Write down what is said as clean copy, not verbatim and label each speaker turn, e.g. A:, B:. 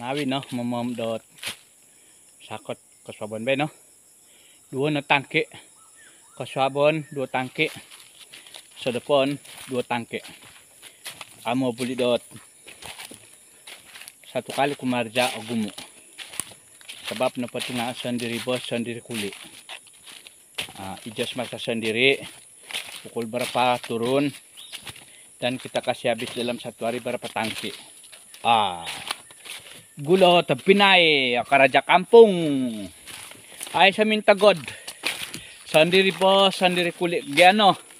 A: Nawi no, mamam dot sakot kasabon ba no. Dua na tangke. Kasabon, dua tangke. Sa depan, dua tangke. Amo buli dot satu kali kumarja o gumo. Sebab napatingasan diri bos sendiri kuli. Ijas masa sendiri. Pukul berapa turun. Dan kita kasih habis dalam satu hari berapa tangke. Gulo tapinay karaja kampung. Ay sa mintagod. Sandiri po, sandiri kulit. Giano.